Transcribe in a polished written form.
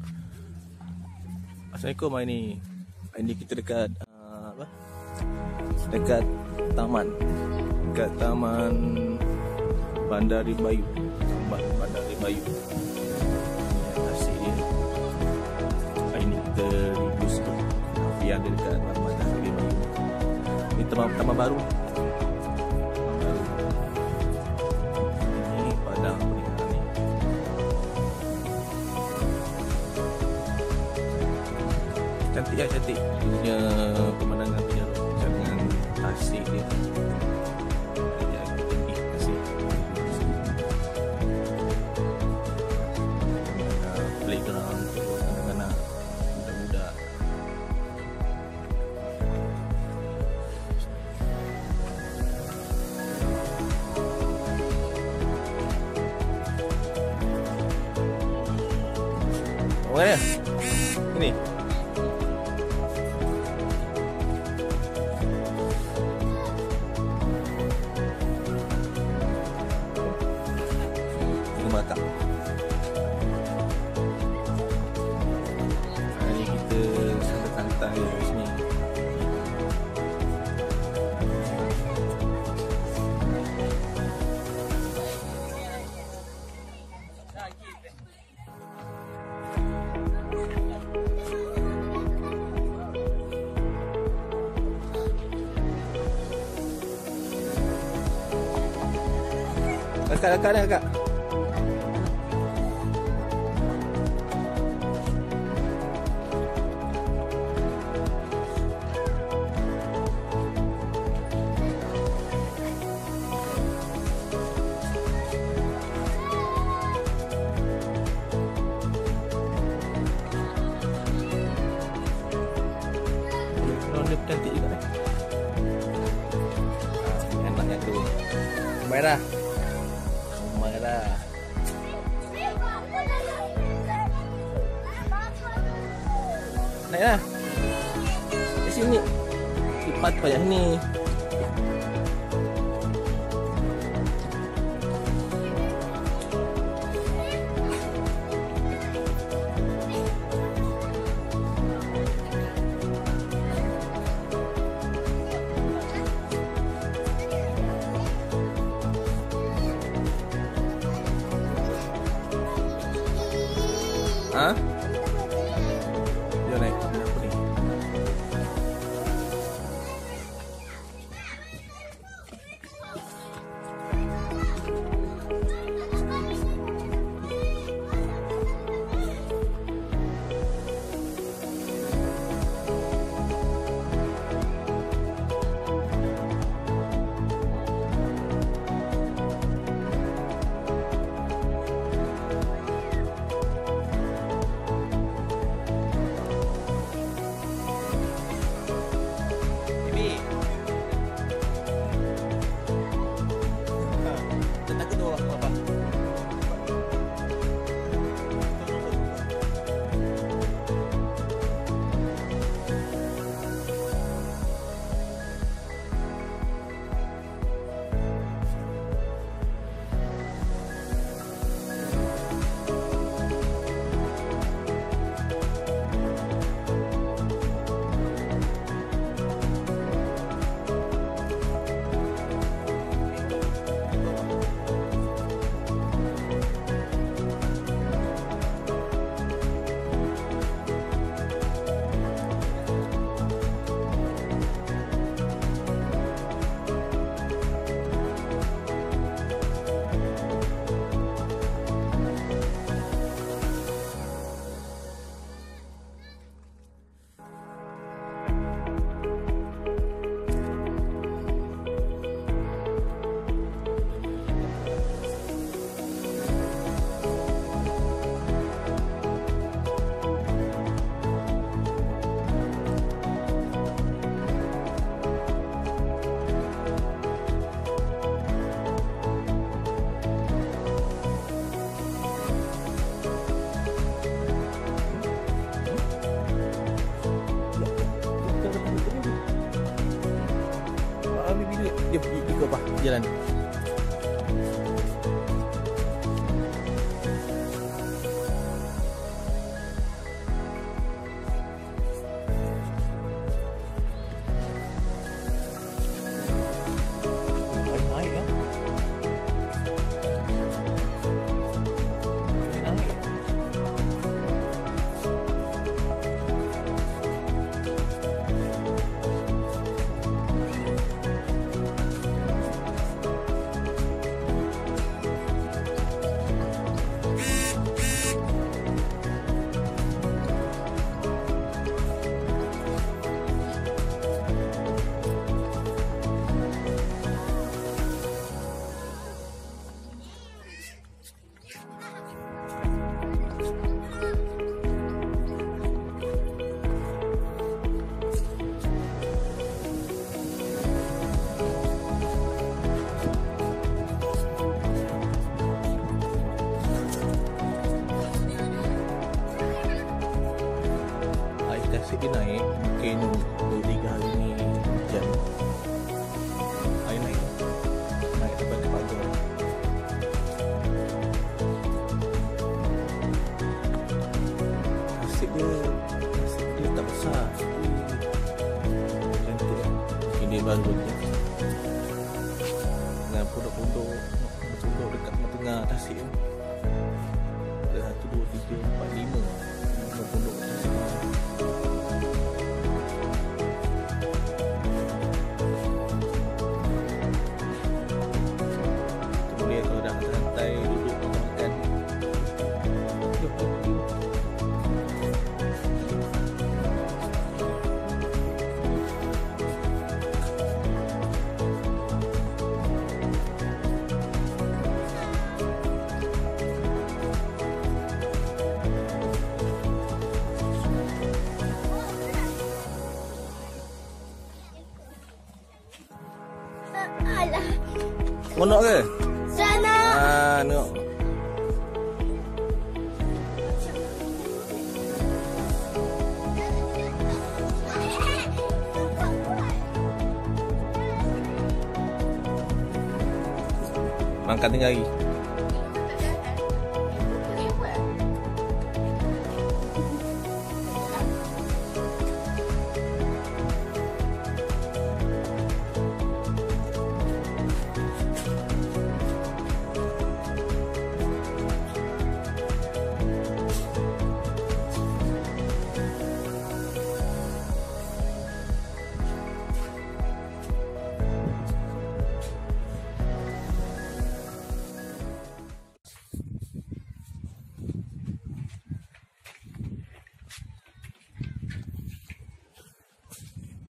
Assalamualaikum. Ini kita dekat dekat taman. Dekat Taman Bandari Bayu. Bandari Bayu. Ini asik dia. Hari ni kita review sikit yang ada dekat Bandari Bayu. Ini taman baru. Ini padang pernikahan ni. Cantik lah, cantik. Dia punya pemandangan punya jangan asik dia. Playground untuk anak-anak muda-muda. Mana? Ini. Batak. Hari kita santai-santai di sini. Kakak. Dia cantik juga ni. Enak yang tu. Merah. Naiklah. Di sini. Lipat payah ni. Ha? Dia naik apa ni? Dia pergi ikut apa? Jalan. Dengan pondok-pondok dekat tengah tasik tu. Ada 1, 2, 3, 4, 5 pondok kat tasik. Boleh kalau dah santai duduk makan. Alah. Monok ke? Sana. Tengok. Makan tengah hari.